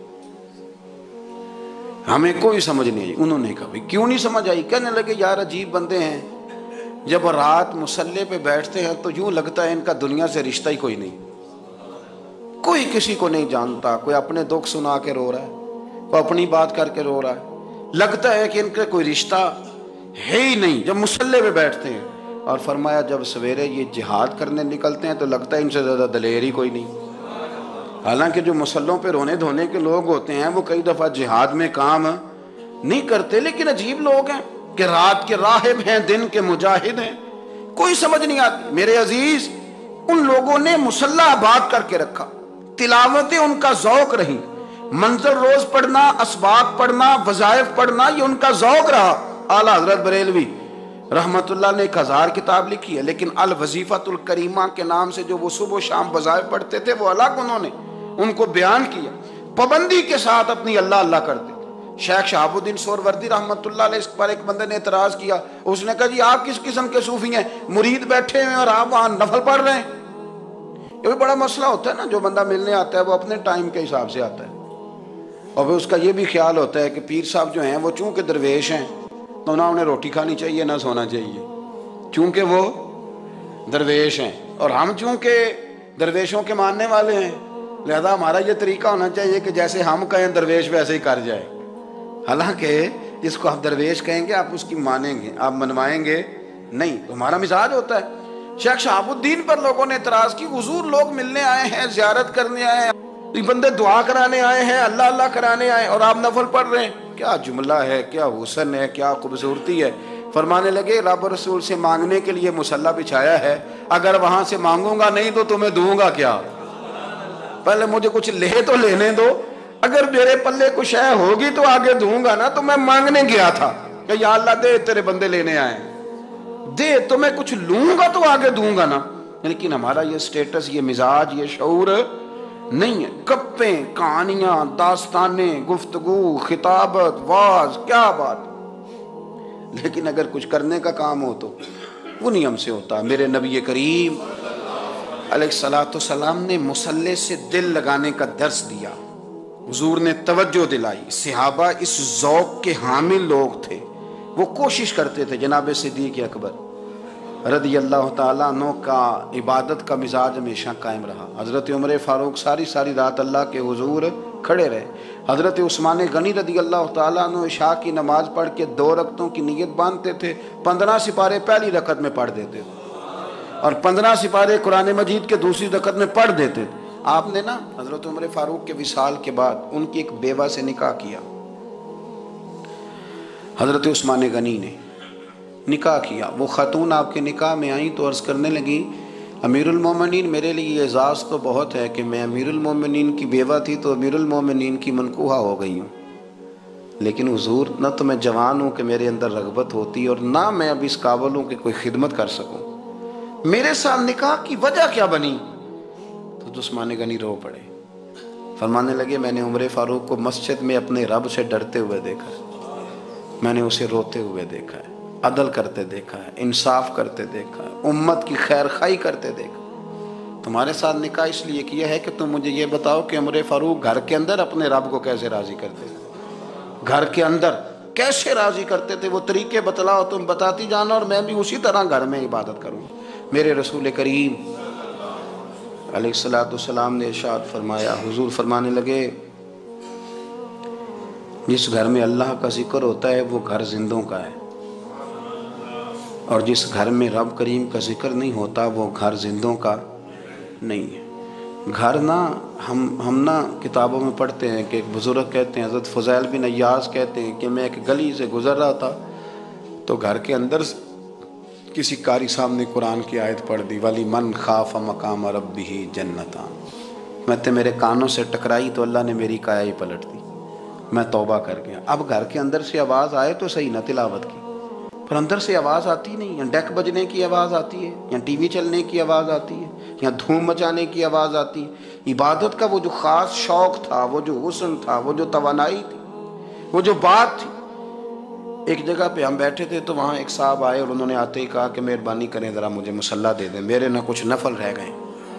Speaker 2: ہمیں کوئی سمجھ نہیں آئی. انہوں نے کہا کیوں نہیں سمجھ آئی؟ کہنے لگے یار عجیب بندے ہیں، جب رات مسلح پہ بیٹھتے ہیں تو یوں لگتا ہے ان کا دنیا سے رشتہ ہی کوئی نہیں، کوئی کسی کو نہیں جانتا. کوئی اپنے دکھ سنا کے رو رہا ہے، کوئی اپنی بات کر کے رو رہا ہے. لگتا ہے کہ ان کا کوئی رشتہ ہے ہی نہیں جب مسلح پہ بیٹھتے ہیں. اور فرمایا جب سویرے یہ جہاد کرنے نکلتے ہیں تو لگتا ہے ان سے زیادہ دلیر ہی کوئی نہیں. حالانکہ جو مسلحوں پہ رونے دھونے کے لوگ ہوتے ہیں وہ کئی دفعہ جہاد میں کام نہیں کرتے، لیکن عجیب لوگ ہیں کہ رات کے راہب ہیں دن کے مجاہد ہیں، کوئی سمجھ نہیں آتی. میرے عزیز ان لوگوں نے مسلح آباد کر کے رکھا، تلاوتیں ان کا ذوق رہی، منظر روز پڑھنا، اسباق پڑھنا، وظائف پڑھنا یہ ان کا ذوق رہا. اعلیٰ حضرت بریلوی رحمت اللہ نے 1000 کتاب لکھی ہے، لیکن الوظیفۃ الکریمہ کے نام سے جو وہ صبح و شام وظائف پڑھتے تھے وہ الگ انہوں نے ان کو بیان کیا، پابندی کے ساتھ اپنی اللہ اللہ کرتے. شیخ شہاب الدین سہروردی رحمت اللہ علیہ اس پر ایک بندے نے اعتراض کیا. اس نے کہا جی آپ کس قسم کے صوفی ہیں، مرید بیٹھے ہیں اور آپ وہاں نفل پڑھ رہے ہیں. یہ بھی بڑا مسئلہ ہوتا ہے نا. جو بندہ ملنے آتا ہے وہ اپنے ٹائم کے حساب سے آتا ہے، اور پھر اس کا یہ بھی خیال ہوتا ہے کہ پیر صاحب جو ہیں وہ چونکہ درویش ہیں تو نہ انہیں روٹی کھانی چاہیے نہ سونا چاہیے، چونکہ وہ درویش ہیں، اور ہم چونکہ درویشوں کے ماننے والے ہیں لہذا ہمارا یہ طریقہ ہونا چاہیے کہ جیسے ہم کہیں درویش ویسے ہی کر جائے. حالانکہ جس کو آپ درویش کہیں گے آپ اس کی مانیں گے، آپ منوائیں گے نہیں، تو ہمارا مزاج ہوتا ہے. شیخ شہاب الدین پر لوگوں نے اعتراض کی، حضور لوگ ملنے آئے ہیں، زیارت کرنے آئے ہیں، یہ بندے دعا کرانے آئے ہیں، اللہ اللہ کرانے آئے اور آپ نفل پڑھ رہے ہیں. کیا جملہ ہے، کیا حسن ہے، کیا خوبصورتی ہے.
Speaker 1: فرمانے لگے رب رسول سے مانگنے کے لیے مصلی بچھایا ہے، اگر وہاں سے مانگوں گا نہیں تو تمہیں دوں گا کیا؟ پہلے مجھے کچھ لے تو لینے دو، اگر میرے پلے کچھ ہے ہوگی تو آگے دوں گا نا۔ تو میں مانگنے گیا تھا کہ یا اللہ دے، تیرے بندے لینے آئے، دے تو میں کچھ لوں گا تو آگے دوں گا نا۔ لیکن ہمارا یہ سٹیٹس، یہ مزاج، یہ شعور نہیں ہے۔ گپیں، کہانیاں، داستانیں، گفتگو، خطابت، واز، کیا بات۔ لیکن اگر کچھ کرنے کا کام ہو تو وہ نہیں ہم سے ہوتا۔ میرے نبی کریم علیہ الصلوۃ والسلام نے مصلی سے دل لگانے کا درس دیا، حضور نے توجہ دلائی۔ صحابہ اس ذوق کے حامل لوگ تھے، وہ کوشش کرتے تھے۔ جناب صدیق اکبر رضی اللہ تعالیٰ عنہ کا عبادت کا مزاج ہمیشہ قائم رہا۔ حضرت عمر فاروق ساری رات اللہ کے حضور کھڑے رہے۔ حضرت عثمان غنی رضی اللہ تعالیٰ عنہ عشاء کی نماز پڑھ کے 2 رکعتوں کی نیت باندھتے تھے، 15 سپارے پہلی رکعت میں پڑھ دیتے تھے اور 15 سپارے قرآن مجید کے دوسری رکعت میں پڑھ دیتے تھے۔ آپ نے نا حضرت عمر فاروق کے وصال کے بعد ان کی ایک بیوہ سے نکاح کیا، حضرت عثمان غنی نے نکاح کیا۔ وہ خاتون آپ کے نکاح میں آئیں تو عرض کرنے لگی، امیر المومنین میرے لیے اعزاز تو بہت ہے کہ میں امیر المومنین کی بیوہ تھی تو امیر المومنین کی منکوحہ ہو گئی ہوں، لیکن حضور نہ تو میں جوان ہوں کہ میرے اندر رغبت ہوتی اور نہ میں اب اس قابل ہوں کہ کوئی خدمت کر سکوں، میرے ساتھ نکاح کی وجہ کیا بنی؟ تو عثمان غنی رو پڑے، فرمانے لگے میں نے عمر فاروق کو مسجد میں اپنے رب سے ڈرتے ہوئے دیکھا ہے، میں نے اسے روتے ہوئے دیکھا ہے، عدل کرتے دیکھا ہے، انصاف کرتے دیکھا ہے، امت کی خیر خواہی کرتے دیکھا۔ تمہارے ساتھ نکاح اس لیے کیا ہے کہ تم مجھے یہ بتاؤ کہ عمر فاروق گھر کے اندر اپنے رب کو کیسے راضی کرتے تھے، گھر کے اندر کیسے راضی کرتے تھے، وہ طریقے بتلاؤ، تم بتاتی جانا اور میں بھی اسی طرح گھر میں عبادت کروں۔ میرے رسول کریم علیہ الصلوۃ والسلام نے ارشاد فرمایا، حضور فرمانے لگے جس گھر میں اللہ کا ذکر ہوتا ہے وہ گھر زندوں کا ہے، اور جس گھر میں رب کریم کا ذکر نہیں ہوتا وہ گھر زندوں کا نہیں ہے۔ گھر نا ہم نا کتابوں میں پڑھتے ہیں کہ ایک بزرگ کہتے ہیں، حضرت فضیل بن عیاض کہتے ہیں کہ میں ایک گلی سے گزر رہا تھا تو گھر کے اندر کسی قاری صاحب نے قرآن کی آیت پڑھ دی، وَلِمَنْ خَافَ مَقَامَ رَبِّهِ جَنَّتَانِ، میں تو میرے کانوں سے ٹکرائی تو اللہ نے میری کایا ہی پلٹ دی، میں توبہ کر گیا۔ اب گھر کے اندر سے آواز آئے تو صحیح نہ تلاوت کی، پر اندر سے آواز آتی نہیں، یا ڈیک بجنے کی آواز آتی ہے، یا ٹی وی چلنے کی آواز آتی ہے، یا دھوم مچانے کی آواز آتی ہے۔ عبادت کا وہ جو خاص شوق تھا، وہ جو حسن تھا، وہ جو توانائی تھی، وہ جو بات تھی۔ ایک جگہ پہ ہم بیٹھے تھے تو وہاں ایک صاحب آئے اور انہوں نے آتے ہی کہا کہ مہربانی کریں ذرا مجھے مصلی دے دیں، میرے نہ کچھ نفل رہ گئے۔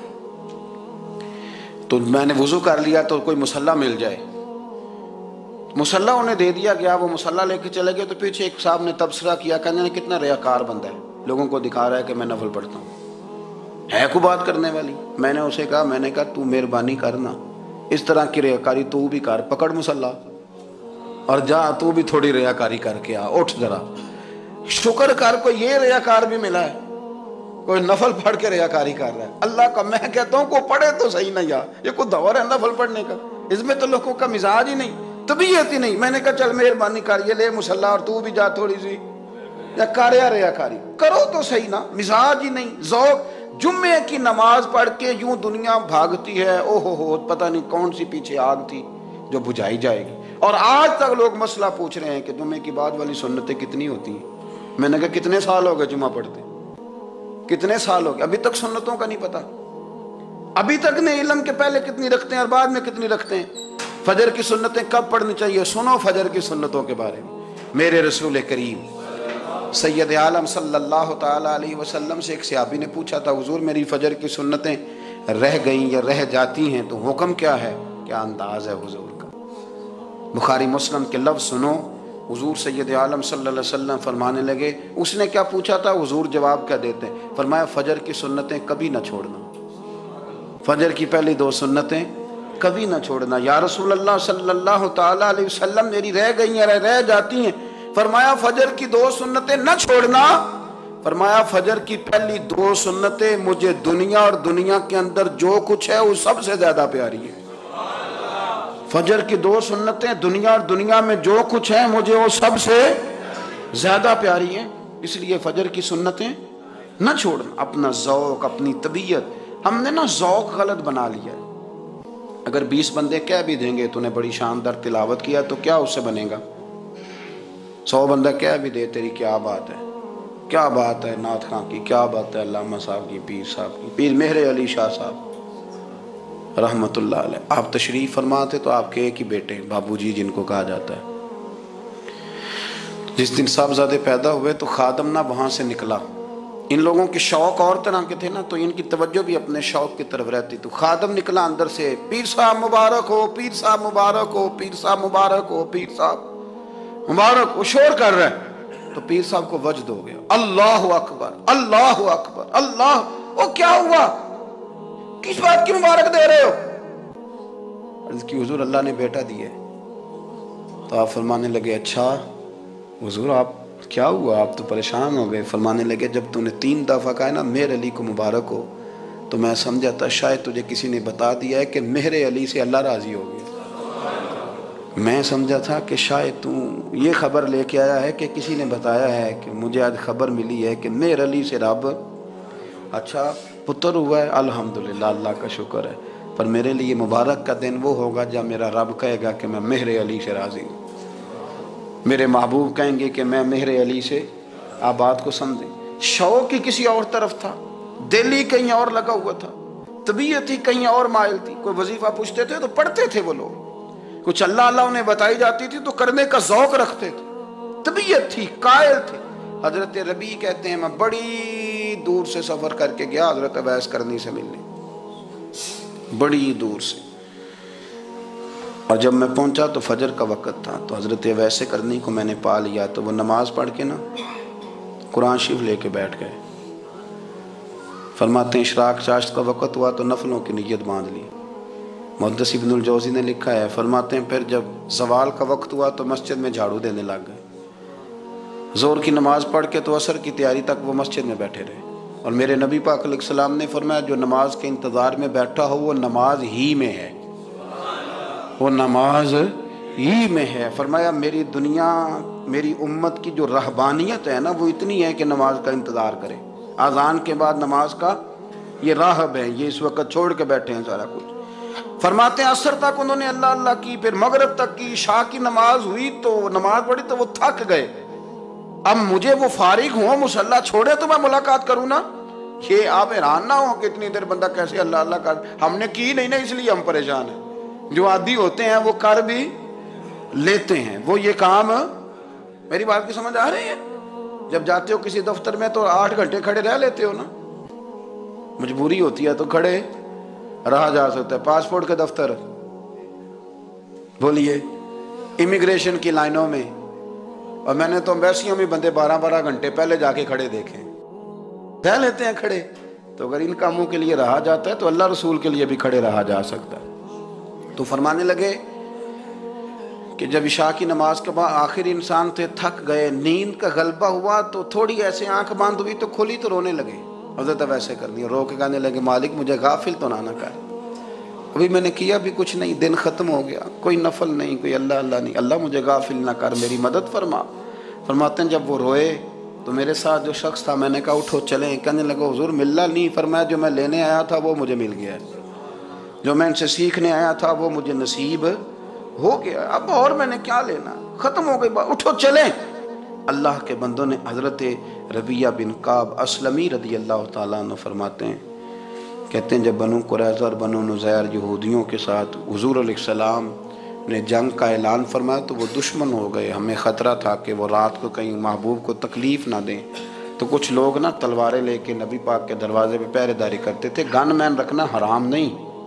Speaker 1: تو میں نے وضو کر لیا تو کوئی مصلی مل جائے، مصلی انہیں دے دیا گیا، وہ مصلی لے کے چلے گئے تو پیچھے ایک صاحب نے تبصرہ کیا، کہنے کتنا ریاکار بندہ ہے، لوگوں کو دکھا رہا ہے کہ میں نفل پڑھتا ہوں، ہے کو بات کرنے والی۔ میں نے اسے کہا، میں نے کہا تو مہربانی کرنا، اس طرح کی ریاکاری تو بھی کر، پکڑ مصلی اور جا تو بھی تھوڑی ریاکاری کر کے آ، اٹھ ذرا شکر کر، کوئی یہ ریاکار بھی ملا ہے، کوئی نفل پڑھ کے ریاکاری کر رہا ہے۔ اللہ کا میں کہتا ہوں کو پڑھے تو صحیح نہ، یہ کوئی دور ہے نفل پڑھنے کا، اس میں تو لوگوں کا مزاج ہی نہیں، طبیعت ہی نہیں۔ میں نے کہا چل مہربانی کر، یہ لے مصلی اور تو بھی جا تھوڑی سی، یا کر یا ریاکاری کرو تو صحیح نا، مزاج ہی نہیں، ذوق۔ جمعے کی نماز پڑھ کے یوں دنیا بھاگتی ہے، او ہو پتہ نہیں کون سی پیچھے آگ تھی جو بجھائی جائے گی، اور آج تک لوگ مسئلہ پوچھ رہے ہیں کہ جمعے کی بعد والی سنتیں کتنی ہوتی ہیں۔ میں نے کہا کتنے سال ہو گئے جمعہ پڑھتے، کتنے سال ہو گئے، ابھی تک سنتوں کا نہیں پتا، ابھی تک نے علم کے پہلے کتنی رکھتے ہیں اور بعد میں کتنی رکھتے ہیں۔ فجر کی سنتیں کب پڑھنی چاہیے، سنو فجر کی سنتوں کے بارے میں۔ میرے رسول کریم سید عالم صلی اللہ تعالی علیہ وسلم سے ایک صحابی نے پوچھا تھا، حضور میری فجر کی سنتیں رہ گئیں یا رہ جاتی ہیں تو حکم کیا ہے؟ کیا انداز ہے حضور کا، بخاری مسلم کے لفظ سنو۔ حضور سید عالم صلی اللہ علیہ وسلم فرمانے لگے، اس نے کیا پوچھا تھا، حضور جواب کیا دیتے ہیں؟ فرمایا فجر کی سنتیں کبھی نہ چھوڑنا، فجر کی پہلی 2 سنتیں کبھی نہ چھوڑنا۔ یا رسول اللہ صلی اللہ تعالی علیہ وسلم میری رہ گئی ہیں، رہ جاتی ہیں۔ فرمایا فجر کی 2 سنتیں نہ چھوڑنا، فرمایا فجر کی پہلی 2 سنتیں مجھے دنیا اور دنیا کے اندر جو کچھ ہے وہ سب سے زیادہ پیاری ہے۔ فجر کی 2 سنتیں دنیا اور دنیا میں جو کچھ ہے مجھے وہ سب سے زیادہ پیاری ہیں۔ اس لیے فجر کی سنتیں نہ چھوڑنا. اپنا ذوق، اپنی طبیعت، ہم نے نا ذوق غلط بنا لیا ہے. اگر 20 بندے کہہ بھی دیں گے تو نے بڑی شاندار تلاوت کیا تو کیا اس سے بنے گا؟ 100 بندہ کہہ بھی دے تیری کیا بات ہے، کیا بات ہے نعت خاں کی، کیا بات ہے علامہ صاحب کی، پیر صاحب کی، پیر مہر علی شاہ صاحب رحمت اللہ علیہ. آپ تشریف فرما تھے تو آپ کے ایک ہی بیٹے بابو جی جن کو کہا جاتا ہے، جس دن صاحبزادے پیدا ہوئے تو خادم نہ وہاں سے نکلا. ان لوگوں کے شوق اور طرح کے تھے نا، تو ان کی توجہ بھی اپنے شوق کی طرف رہتی. تو خادم نکلا اندر سے، پیر صاحب مبارک ہو، پیر صاحب مبارک ہو، پیر صاحب مبارک ہو، پیر صاحب مبارک ہو، شور کر رہے ہیں. تو پیر صاحب کو وجد ہو گیا، اللہ اکبر اللہ اکبر اللہ. وہ کیا ہوا، کس بات کی مبارک دے رہے ہو؟ عرض کی حضور اللہ نے بیٹا دیا ہے. تو آپ فرمانے لگے اچھا حضور آپ کیا ہوا، آپ تو پریشان ہو گئے. فرمانے لگے جب تو نے 3 دفعہ کہا نا مہر علی کو مبارک ہو تو میں سمجھا تھا شاید تجھے کسی نے بتا دیا ہے کہ مہر علی سے اللہ راضی ہو گیا. میں سمجھا تھا کہ شاید تو یہ خبر لے کے آیا ہے کہ کسی نے بتایا ہے کہ مجھے آج خبر ملی ہے کہ مہر علی سے رب اچھا پتر ہوا ہے. الحمدللہ اللہ کا شکر ہے. پر میرے لیے مبارک کا دن وہ ہوگا جب میرا رب کہے گا کہ میں مہر علی سے راضی ہوں. میرے محبوب کہیں گے کہ میں مہر علی سے. آپ بات کو سمجھیں، شوق ہی کسی اور طرف تھا، دل ہی کہیں اور لگا ہوا تھا، طبیعت ہی کہیں اور مائل تھی. کوئی وظیفہ پوچھتے تھے تو پڑھتے تھے وہ لوگ، کچھ اللہ اللہ انہیں بتائی جاتی تھی تو کرنے کا ذوق رکھتے تھے، طبیعت تھی، قائل تھے. حضرت ربیع کہتے ہیں میں بڑی دور سے سفر کر کے گیا حضرت اویس کرنی سے ملنے، بڑی دور سے. اور جب میں پہنچا تو فجر کا وقت تھا. تو حضرت اویس کرنی کو میں نے پا لیا تو وہ نماز پڑھ کے نا قرآن شریف لے کے بیٹھ گئے. فرماتے ہیں اشراق چاشت کا وقت ہوا تو نفلوں کی نیت باندھ لی. محدث ابن الجوزی نے لکھا ہے، فرماتے ہیں پھر جب زوال کا وقت ہوا تو مسجد میں جھاڑو دینے لگ گئے. زور کی نماز پڑھ کے تو عصر کی تیاری تک وہ مسجد میں بیٹھے رہے. اور میرے نبی پاک علیہ السلام نے فرمایا جو نماز کے انتظار میں بیٹھا ہو وہ نماز ہی میں ہے، وہ نماز ہی میں ہے. فرمایا میری دنیا میری امت کی جو رہبانیت ہے نا وہ اتنی ہے کہ نماز کا انتظار کرے. اذان کے بعد نماز کا یہ راہب ہے، یہ اس وقت چھوڑ کے بیٹھے ہیں سارا کچھ. فرماتے ہیں عصر تک انہوں نے اللہ اللہ کی، پھر مغرب تک کی، عشاء کی نماز ہوئی تو نماز پڑھی تو وہ تھک گئے. اب مجھے وہ فارغ ہوں مصلی چھوڑے تو میں ملاقات کروں نا. یہ آپ حیران نہ ہو کہ اتنی دیر بندہ کیسے اللہ اللہ کر. ہم نے کی نہیں نا اس لیے ہم پریشان ہیں. جو عادی ہوتے ہیں وہ کر بھی لیتے ہیں. وہ یہ کام، میری بات کی سمجھ آ رہی ہے؟ جب جاتے ہو کسی دفتر میں تو 8 گھنٹے کھڑے رہ لیتے ہو نا، مجبوری ہوتی ہے تو کھڑے رہا جا سکتا ہے. پاسپورٹ کے دفتر بولیے، امیگریشن کی لائنوں میں، اور میں نے تو امبیسیوں میں بندے 12 گھنٹے پہلے جا کے کھڑے دیکھے، رہ لیتے ہیں کھڑے. تو اگر ان کاموں کے لیے رہا جاتا ہے تو اللہ رسول کے لیے بھی کھڑے رہا جا سکتا ہے. تو فرمانے لگے کہ جب عشاء کی نماز کے بعد آخر انسان تھے، تھک گئے، نیند کا غلبہ ہوا تو تھوڑی ایسے آنکھ بند ہوئی تو کھلی تو رونے لگے. حضرت ویسے کرنی رو کے کہنے لگے مالک مجھے غافل تو نہ کر، ابھی میں نے کیا بھی کچھ نہیں، دن ختم ہو گیا، کوئی نفل نہیں، کوئی اللہ اللہ نہیں، اللہ مجھے غافل نہ کر، میری مدد فرما. فرماتے ہیں جب وہ روئے تو میرے ساتھ جو شخص تھا میں نے کہا اٹھو چلیں. کہنے لگا حضور ملا نہیں. فرمایا جو میں لینے آیا تھا وہ مجھے مل گیا ہے، جو میں ان سے سیکھنے آیا تھا وہ مجھے نصیب ہو گیا، اب اور میں نے کیا لینا، ختم ہو گئی بات، اٹھو چلیں. اللہ کے بندوں نے حضرت ربیعہ بن کعب اسلمی رضی اللہ تعالیٰ عنہ فرماتے ہیں، کہتے ہیں جب بنو قریظہ اور بنو نذیر یہودیوں کے ساتھ حضور علیہ السلام نے جنگ کا اعلان فرمایا تو وہ دشمن ہو گئے. ہمیں خطرہ تھا کہ وہ رات کو کہیں محبوب کو تکلیف نہ دیں، تو کچھ لوگ نا تلواریں لے کے نبی پاک کے دروازے پہ پہرے داری کرتے تھے. گن مین رکھنا حرام نہیں،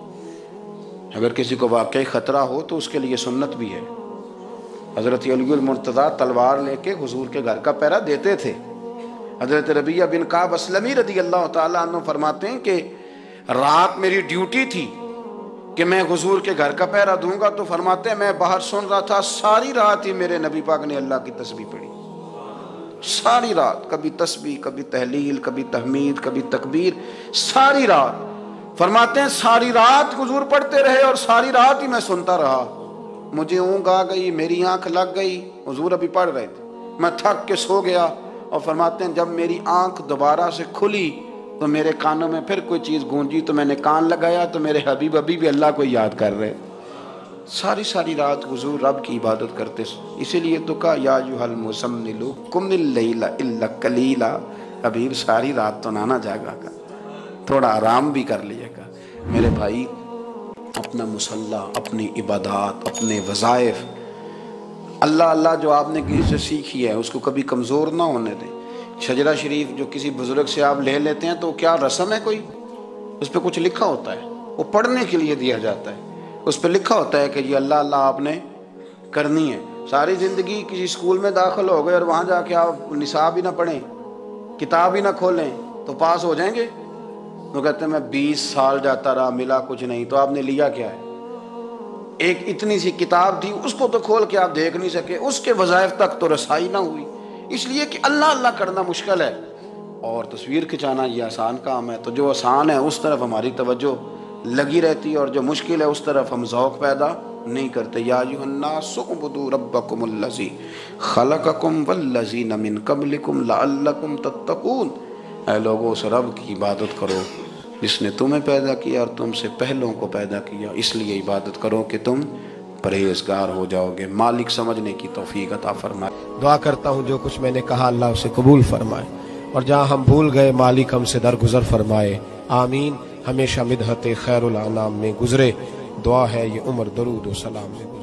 Speaker 1: اگر کسی کو واقعی خطرہ ہو تو اس کے لیے سنت بھی ہے. حضرت علی المرتضیٰ تلوار لے کے حضور کے گھر کا پہرا دیتے تھے. حضرت ربیعہ بن کعب اسلمی رضی اللہ تعالیٰ عنہ فرماتے ہیں کہ رات میری ڈیوٹی تھی کہ میں حضور کے گھر کا پہرا دوں گا. تو فرماتے ہیں میں باہر سن رہا تھا، ساری رات ہی میرے نبی پاک نے اللہ کی تسبیح پڑھی، ساری رات، کبھی تسبیح، کبھی تحلیل، کبھی تحمید، کبھی تکبیر، ساری رات. فرماتے ہیں ساری رات حضور پڑھتے رہے اور ساری رات ہی میں سنتا رہا. مجھے اونگ آ گئی، میری آنکھ لگ گئی، حضور ابھی پڑھ رہے تھے، میں تھک کے سو گیا اور فرماتے ہیں جب میری آنکھ دوبارہ سے کھلی تو میرے کانوں میں پھر کوئی چیز گونجی تو میں نے کان لگایا تو میرے حبیب ابھی بھی اللہ کو یاد کر رہے، ساری ساری رات حضور رب کی عبادت کرتے. اسی لیے تو کہا یا ایھا المزمل قم اللیل الا قلیلا، حبیب ساری رات تو نہ جاگا گا، تھوڑا آرام بھی کر لیے گا. میرے بھائی اپنا مصلی، اپنی عبادات، اپنے وظائف، اللہ اللہ جو آپ نے کسی سے سیکھی ہے اس کو کبھی کمزور نہ ہونے دیں. شجرہ شریف جو کسی بزرگ سے آپ لے لیتے ہیں تو کیا رسم ہے کوئی؟ اس پہ کچھ لکھا ہوتا ہے، وہ پڑھنے کے لیے دیا جاتا ہے، اس پہ لکھا ہوتا ہے کہ یہ اللہ اللہ آپ نے کرنی ہے. ساری زندگی کسی اسکول میں داخل ہو گئے اور وہاں جا کے آپ نصاب ہی نہ پڑھیں، کتاب ہی نہ کھولیں تو پاس ہو جائیں گے؟ وہ کہتے ہیں میں 20 سال جاتا رہا ملا کچھ نہیں. تو آپ نے لیا کیا ہے؟ ایک اتنی سی کتاب تھی، اس کو تو کھول کے آپ دیکھ نہیں سکے، اس کے وظائف تک تو رسائی نہ ہوئی، اس لیے کہ اللہ اللہ کرنا مشکل ہے اور تصویر کھنچانا یہ آسان کام ہے. تو جو آسان ہے اس طرف ہماری توجہ لگی رہتی ہے اور جو مشکل ہے اس طرف ہم ذوق پیدا نہیں کرتے. یا ایھا الناس اعبدوا ربکم الذی خلقکم والذین من قبلکم لعلکم تتقون، اے لوگوں اس رب کی عبادت کرو جس نے تمہیں پیدا کیا اور تم سے پہلوں کو پیدا کیا، اس لیے عبادت کرو کہ تم پرہیزگار ہو جاؤ گے. مالک سمجھنے کی توفیق عطا فرمائے.
Speaker 2: دعا کرتا ہوں جو کچھ میں نے کہا اللہ اسے قبول فرمائے، اور جہاں ہم بھول گئے مالک ہم سے درگزر فرمائے. آمین. ہمیشہ مدحت خیر الانام میں گزرے. دعا ہے یہ عمر درود و سلام میں